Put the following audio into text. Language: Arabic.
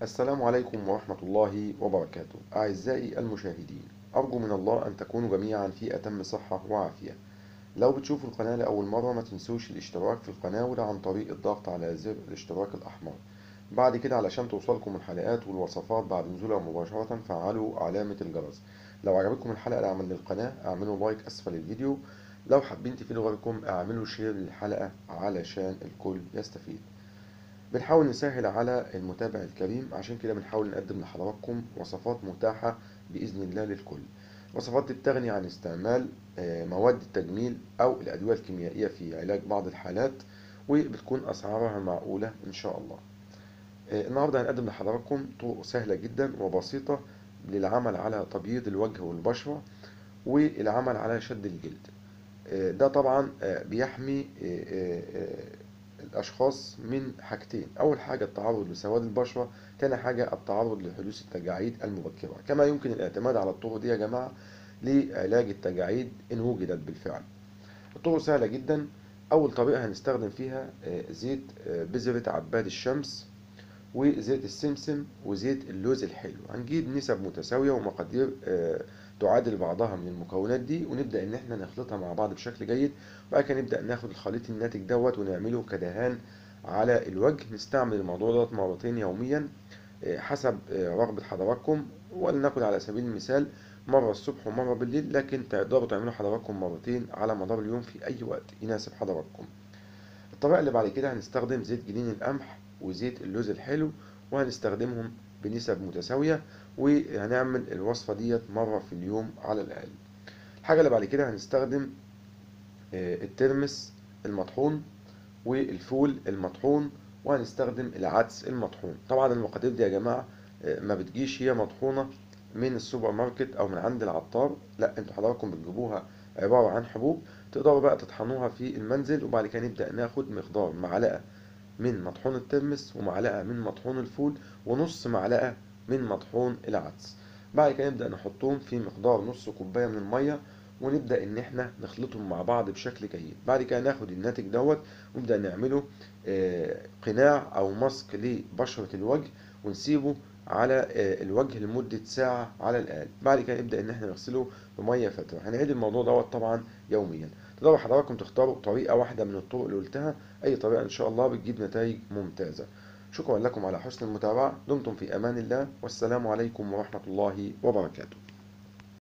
السلام عليكم ورحمة الله وبركاته. أعزائي المشاهدين، أرجو من الله أن تكونوا جميعا في أتم صحة وعافية. لو بتشوفوا القناة لأول مرة ما تنسوش الاشتراك في القناة، وده عن طريق الضغط على زر الاشتراك الأحمر. بعد كده علشان توصلكم الحلقات والوصفات بعد نزولها مباشرة فعلوا علامة الجرس. لو عجبتكم الحلقة اللي عمل للقناة اعملوا لايك أسفل الفيديو. لو حابين تفيدوا غيركم اعملوا شير للحلقة علشان الكل يستفيد. بنحاول نسهل على المتابع الكريم، عشان كده بنحاول نقدم لحضراتكم وصفات متاحة بإذن الله للكل. وصفات دي بتغني عن استعمال مواد التجميل أو الأدوية الكيميائية في علاج بعض الحالات، وبتكون أسعارها معقولة إن شاء الله. النهاردة هنقدم لحضراتكم طرق سهلة جدا وبسيطة للعمل على تبييض الوجه والبشرة والعمل على شد الجلد. ده طبعا بيحمي الأشخاص من حاجتين: أول حاجة التعرض لسواد البشرة، تاني حاجة التعرض لحدوث التجاعيد المبكرة. كما يمكن الاعتماد على الطرق دي يا جماعة لعلاج التجاعيد إن وجدت بالفعل. الطرق سهلة جدا. أول طريقة هنستخدم فيها زيت بذرة عباد الشمس وزيت السمسم وزيت اللوز الحلو. هنجيب نسب متساوية ومقادير تعادل بعضها من المكونات دي، ونبدأ إن احنا نخلطها مع بعض بشكل جيد. وبعد كده نبدأ ناخد الخليط الناتج دوت ونعمله كدهان على الوجه. نستعمل الموضوع دوت مرتين يوميا حسب رغبة حضراتكم، ولناكل على سبيل المثال مرة الصبح ومرة بالليل، لكن تقدروا تعملوا حضراتكم مرتين على مدار اليوم في أي وقت يناسب حضراتكم. الطريقة اللي بعد كده هنستخدم زيت جنين القمح وزيت اللوز الحلو، وهنستخدمهم بنسب متساوية، وهنعمل الوصفة ديت مرة في اليوم على الأقل. الحاجة اللي بعد كده هنستخدم الترمس المطحون والفول المطحون، وهنستخدم العدس المطحون. طبعا المقادير دي يا جماعة ما بتجيش هي مطحونة من السوبر ماركت او من عند العطار، لا انتوا حضراتكم بتجيبوها عبارة عن حبوب. تقدروا بقى تطحنوها في المنزل، وبعد كده نبدأ ناخد مقدار معلقة من مطحون الترمس ومعلقة من مطحون الفول ونص معلقة من مطحون العدس. بعد كده نبدأ نحطهم في مقدار نص كوباية من المية، ونبدأ إن احنا نخلطهم مع بعض بشكل جيد. بعد كده ناخد الناتج دوت ونبدأ نعمله قناع أو ماسك لبشرة الوجه، ونسيبه على الوجه لمدة ساعة على الأقل. بعد كده نبدأ إن احنا نغسله بمية فترة. هنعيد الموضوع دوت طبعا يوميا. تقدروا حضراتكم تختاروا طريقة واحدة من الطرق اللي قلتها، أي طريقة إن شاء الله بتجيب نتائج ممتازة. شكرا لكم على حسن المتابعة. دمتم في أمان الله، والسلام عليكم ورحمة الله وبركاته.